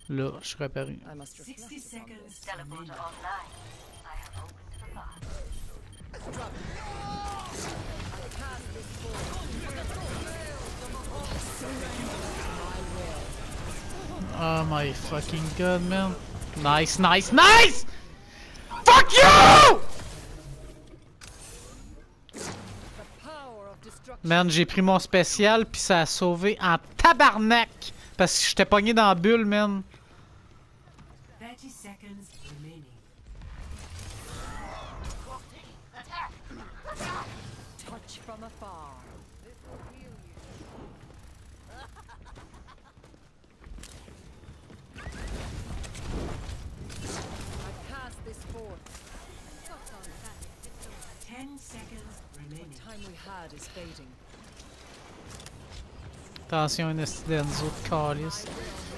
Là, je suis réapparu. 60 seconds. Teleporter online. I have opened the box. Oh my fucking god, man. Nice, nice, nice! Fuck you! Man, j'ai pris mon spécial pis ça a sauvé en tabarnak! Parce que j'étais pogné dans la bulle, man. 30 seconds remaining. Touch from afar. I pass this forth. 10 seconds remaining. The time we had is fading. Attention, un esti d'Enzo de calice.